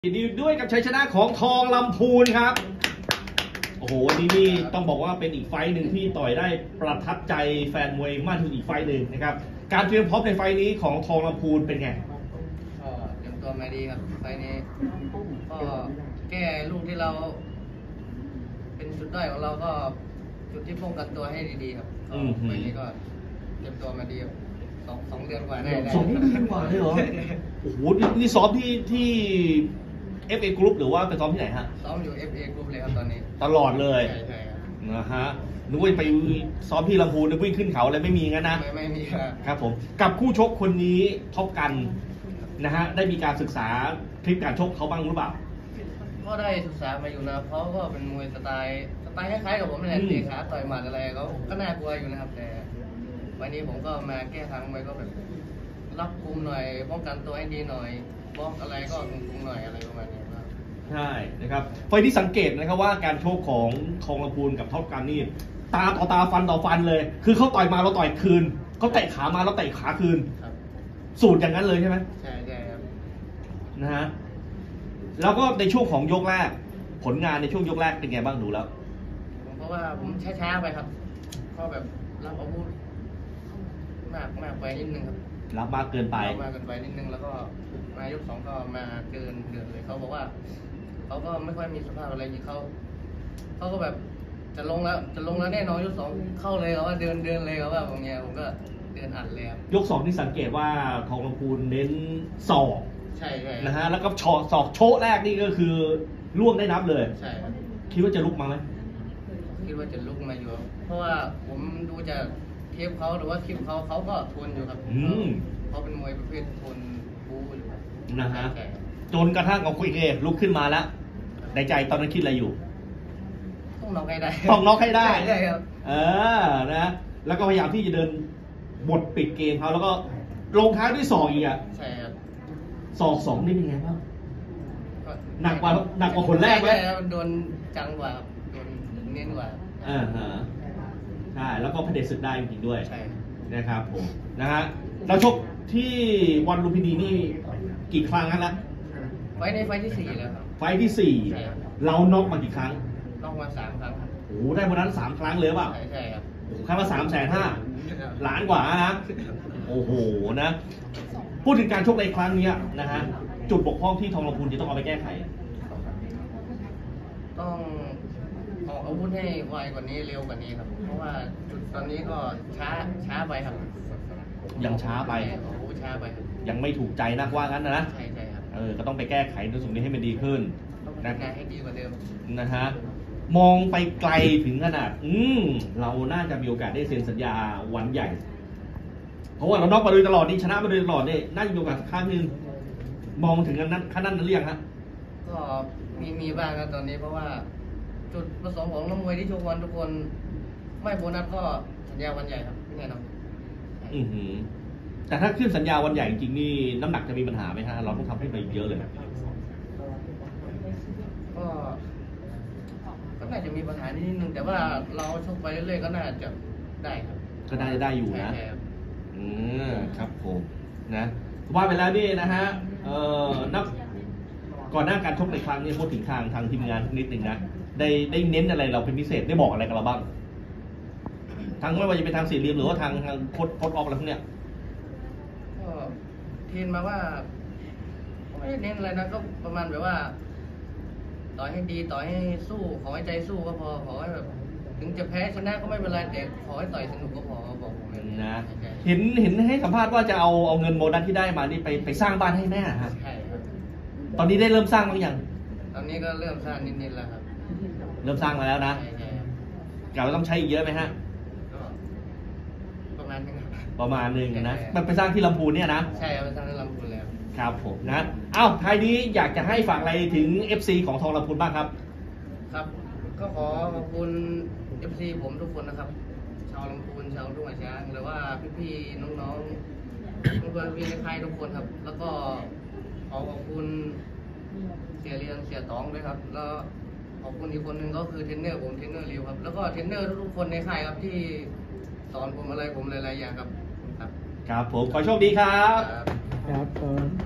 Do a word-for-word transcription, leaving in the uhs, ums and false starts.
ยินดีด้วยกับชัยชนะของทองลำพูนครับโอ้โหวันนี้นี่ต้องบอกว่าเป็นอีกไฟต์หนึ่งที่ต่อยได้ประทับใจแฟนมวยมากที่สุดอีกไฟต์หนึ่งนะครับการเตรียมพร้อมในไฟต์นี้ของทองลำพูนเป็นไงก็เตรียมตัวมาดีครับไฟต์นี้ก็แก้ลูกที่เราเป็นจุดด้อยของเราก็จุดที่ป้องกันตัวให้ดีๆครับก็ไฟต์นี้ก็เตรียมตัวมาดีครับสองสองเดือนกว่าได้สองเดือนกว่าเลยเหรอโอ้โหนี่ซ้อมที่ที่ เอฟ เอ Group หรือว่าไปซ้อมที่ไหนฮะซ้อมอยู่ เอฟ เอ Group เลยครับตอนนี้ตลอดเลยใช่ใช่ครับนะฮะนึกว่าไปซ้อมที่ลำพูนนึกวิ่งขึ้นเขาอะไรไม่มีงั้นนะไม่ไม่มีครับครับผมกับคู่ชกคนนี้ท็อปกันนะฮะได้มีการศึกษาคลิปการชกเขาบ้างหรือเปล่าก็ได้ศึกษามาอยู่นะเพราะก็เป็นมวยสไตล์สไตล์คล้ายๆกับผมนี่แหละเตะขาต่อยหมัดอะไรเขาก็น่ากลัวอยู่นะครับแต่วันนี้ผมก็มาแก้ทางมวยก็แบบรับคุมหน่อยป้องกันตัวให้ดีหน่อยบล็อกอะไรก็คุมหน่อยอะไรประมาณนี้ครับใช่นะครับไฟที่สังเกตนะครับว่าการโชกของทองลำพูนกับท็อปกันนี่ตาต่อตาฟันต่อฟันเลยคือเขาต่อยมาเราต่อยคืนเขาเตะขามาเราเตะขาคืนสูตรอย่างนั้นเลยใช่ไหมใช่ใช่ครับนะฮะแล้วก็ในช่วงของยกแรกผลงานในช่วงยกแรกเป็นไงบ้างดูแล้วเพราะว่าผมช้าๆไปครับก็แบบรับอาวุธมากมากไปนิดนึงครับรับมากเกินไปรับมากเกินไปนิดนึงแล้วก็มายกสองก็มาเดินเดินเลยเขาบอกว่าเขาก็ไม่ค่อยมีสภาพอะไรอย่างเขาเขาก็แบบจะลงแล้วจะลงแล้วแน่นอนยกสองเข้าเลยเขาว่าเดินเดินเลยเขาว่าผมเนี้ยผมก็เดินอัดเลยครับยกสองที่สังเกตว่าทองลำพูนเน้นศอกใช่ใช่นะฮะแล้วก็ชอศอกโชะแรกนี่ก็คือล่วงได้นับเลยใช่คิดว่าจะลุกมาไหมคิดว่าจะลุกมาอยู่เพราะว่าผมดูจากเทปเขาหรือว่าคลิปเขาเขาก็ทนอยู่ครับเขาเป็นมวยประเภททนบู๊อยู่นะฮะจนกระทั่งเอาคุยเกลุกขึ้นมาแล้วในใจตอนนั้นคิดอะไรอยู่ต้องน็อกให้ได้ต้องน็อกให้ได้ใช่ครับเออนะแล้วก็พยายามที่จะเดินบทปิดเกมเขาแล้วก็ลงท้ายด้วยศอกอีกอ่ะใช่ครับศอกสองนี่เป็นไงบ้างหนักกว่าหนักกว่าคนแรกไหมใช่ครับโดนจังกว่าโดนเน้นกว่าอ่าฮะใช่แล้วก็เผด็จศึกได้จริงๆด้วยใช่นะครับผมนะฮะเราชกที่วันลุมพินีนี่กี่ครั้งแล้วนะไฟในไฟที่สี่แล้วครับไฟที่สี่เราน็อกมากี่ครั้งน็อกมาสามครั้งโอ้ได้วันนั้นสามครั้งเลยเปล่าใช่ใช่ครับครั้งละสามแสนห้าล้านกว่านะโอ้โหนะพูดถึงการชกในครั้งนี้นะฮะจุดบกพร่องที่ทองลำพูนจะต้องเอาไปแก้ไขต้องออกอาวุธให้ไวกว่านี้เร็วกว่านี้ครับเพราะว่าจุดตอนนี้ก็ช้าช้าไปครับยังช้าไปอาวุธช้าไปยังไม่ถูกใจนักว่างั้นนะใช่ใช่ครับเออก็ต้องไปแก้ไขในส่วนนี้ให้มันดีขึ้นนะให้ดีกว่าเดิมนะฮะมองไปไกลถึงขนาดอืมเราน่าจะมีโอกาสได้เซ็นสัญญาวันใหญ่เพราะว่าเราน็อกมาโดยตลอดนี่ชนะมาโดยตลอดนี่น่าจะมีโอกาสครั้งนึงมองถึงนั้นขั้นนั้นหรือยังฮะก็มีมีบ้างครับตอนนี้เพราะว่าจุดประสงค์ของนักมวยที่ชกวันทุกคนไม่โบนัสก็สัญญาวันใหญ่ครับแน่นอนอือหือแต่ถ้าขึ้นสัญญาวันใหญ่จริงๆนี่น้ำหนักจะมีปัญหาไหมฮะเราต้องทำให้ไปเยอะเลยก็ก็น่าจะมีปัญหานิดนึงแต่ว่าเราชกไปเรื่อยๆก็น่าจะได้ครับก็น่าจะได้อยู่นะอืมครับผมนะว่าไปแล้วนี่นะฮะเอ่อนับก่อนหน้าการชกในครั้งนี้พูดถึงทางทางทีมงานนิดหนึ่งนะได้ได้เน้นอะไรเราเป็นพิเศษได้บอกอะไรกับเราบ้างทางไม่ว่าจะเป็นทางสี่เหลี่ยมหรือว่าทางทางโค้ดโค้ดออกอะไรพวกเนี้ยก็เทรนมาว่าไม่เน้นอะไรนะก็ประมาณแบบว่าต่อให้ดีต่อให้สู้ขอให้ใจสู้ก็พอขอให้แบบถึงจะแพ้ชนะก็ไม่เป็นไรแต่ขอให้ต่อยสนุกก็พอบอกผมนะเห็นเห็นให้สัมภาษณ์ว่าจะเอาเอาเงินโบนัสที่ได้มานี่ไปไปสร้างบ้านให้แม่ฮะใช่ครับตอนนี้ได้เริ่มสร้างบ้างยังตอนนี้ก็เริ่มสร้างนิดๆแล้วครับเริ่มสร้างมาแล้วนะกะว่าต้องใช้อีกเยอะไหมฮะประมาณนึงประมาณนึงนะมันไปสร้างที่ลำพูนเนี่ยนะใช่ครับไปสร้างที่ลำพูนแล้วครับผมนะเอ้าท้ายนี้อยากจะให้ฝากอะไรถึง เอฟ ซี ของทองลำพูนบ้างครับครับก็ขอขอบคุณ เอฟ ซี ผมทุกคนนะครับชาวลำพูนชาวทุ่งช้างหรือว่าพี่ๆน้องๆเพื่อนๆพี่ในค่ายทุกคนครับแล้วก็ขอขอบคุณเสียเรียนเสียตองด้วยครับแล้วขอบคุณอีกคนหนึ่งก็คือเทรนเนอร์ผมเทรนเนอร์ริวครับแล้วก็เทรนเนอร์ทุกคนในค่ายครับที่สอนผมอะไรผมหลายๆอย่างครับครับครับผมขอโชคดีครับครับ